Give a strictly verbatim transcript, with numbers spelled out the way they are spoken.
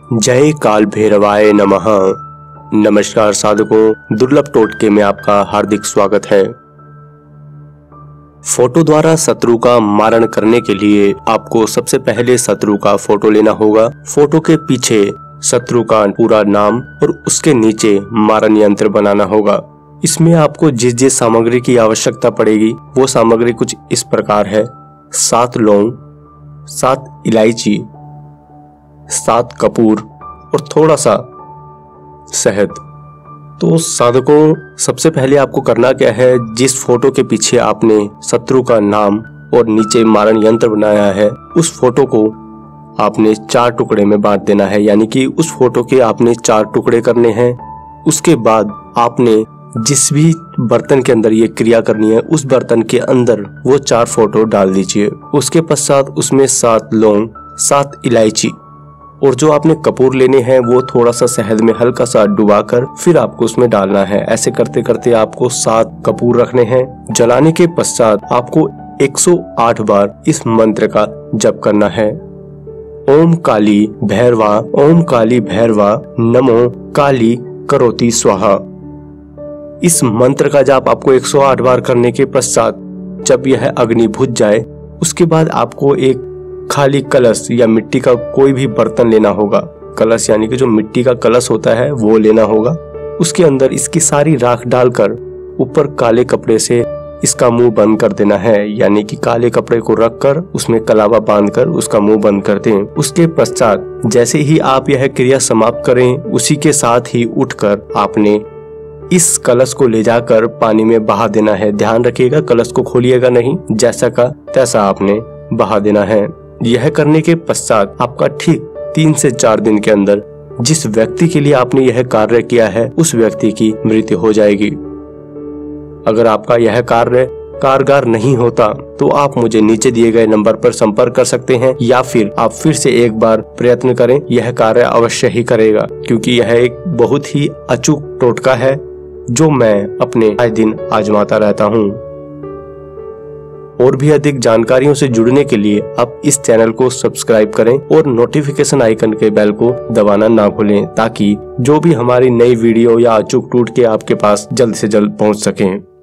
जय काल भैरवाय नमः। नमस्कार साधकों, दुर्लभ टोटके में आपका हार्दिक स्वागत है। फोटो द्वारा शत्रु का मारण करने के लिए आपको सबसे पहले शत्रु का फोटो लेना होगा। फोटो के पीछे शत्रु का पूरा नाम और उसके नीचे मारण यंत्र बनाना होगा। इसमें आपको जिस जिस सामग्री की आवश्यकता पड़ेगी वो सामग्री कुछ इस प्रकार है। सात लौंग, सात इलायची, सात कपूर और थोड़ा सा शहद। तो साधकों, सबसे पहले आपको करना क्या है, जिस फोटो के पीछे आपने शत्रु का नाम और नीचे मारण यंत्र बनाया है उस फोटो को आपने चार टुकड़े में बांट देना है। यानी कि उस फोटो के आपने चार टुकड़े करने हैं। उसके बाद आपने जिस भी बर्तन के अंदर ये क्रिया करनी है उस बर्तन के अंदर वो चार फोटो डाल दीजिए। उसके पश्चात उसमें सात लौंग, सात इलायची और जो आपने कपूर लेने हैं वो थोड़ा सा शहद में हल्का सा डुबाकर फिर आपको उसमें डालना है। ऐसे करते करते आपको सात कपूर रखने हैं। जलाने के पश्चात आपको एक सौ आठ बार इस मंत्र का जप करना है। ओम काली भैरवा, ओम काली भैरवा, नमो काली करोति स्वाहा। इस मंत्र का जाप आपको एक सौ आठ बार करने के पश्चात जब यह अग्नि बुझ जाए उसके बाद आपको एक खाली कलश या मिट्टी का कोई भी बर्तन लेना होगा। कलश यानी कि जो मिट्टी का कलश होता है वो लेना होगा। उसके अंदर इसकी सारी राख डालकर ऊपर काले कपड़े से इसका मुंह बंद कर देना है। यानी कि काले कपड़े को रखकर उसमें कलावा बांधकर उसका मुंह बंद कर दें। उसके पश्चात जैसे ही आप यह क्रिया समाप्त करें उसी के साथ ही उठकर आपने इस कलश को ले जाकर पानी में बहा देना है। ध्यान रखिएगा, कलश को खोलिएगा नहीं, जैसा का तैसा आपने बहा देना है। यह करने के पश्चात आपका ठीक तीन से चार दिन के अंदर जिस व्यक्ति के लिए आपने यह कार्य किया है उस व्यक्ति की मृत्यु हो जाएगी। अगर आपका यह कार्य कारगर नहीं होता तो आप मुझे नीचे दिए गए नंबर पर संपर्क कर सकते हैं या फिर आप फिर से एक बार प्रयत्न करें। यह कार्य अवश्य ही करेगा, क्योंकि यह एक बहुत ही अचूक टोटका है जो मैं अपने आए दिन आजमाता रहता हूँ। और भी अधिक जानकारियों से जुड़ने के लिए आप इस चैनल को सब्सक्राइब करें और नोटिफिकेशन आइकन के बेल को दबाना ना भूलें, ताकि जो भी हमारी नई वीडियो या अचूक टोटके आपके पास जल्द से जल्द पहुंच सकें।